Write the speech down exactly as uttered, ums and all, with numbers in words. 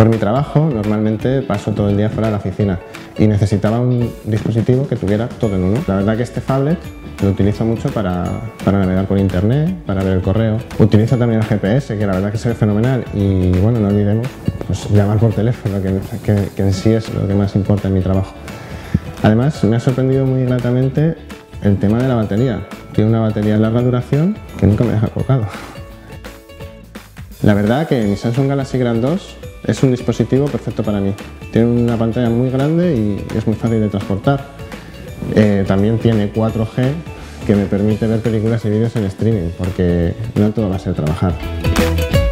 Por mi trabajo, normalmente paso todo el día fuera de la oficina y necesitaba un dispositivo que tuviera todo en uno. La verdad que este phablet lo utilizo mucho para, para navegar por internet, para ver el correo. Utilizo también el G P S, que la verdad que se ve fenomenal, y bueno, no olvidemos pues, llamar por teléfono, que, que, que en sí es lo que más importa en mi trabajo. Además, me ha sorprendido muy gratamente el tema de la batería. Tiene una batería de larga duración que nunca me deja colgado. La verdad que mi Samsung Galaxy Grand dos es un dispositivo perfecto para mí. Tiene una pantalla muy grande y es muy fácil de transportar. Eh, también tiene cuatro G que me permite ver películas y vídeos en streaming, porque no todo va a ser trabajar.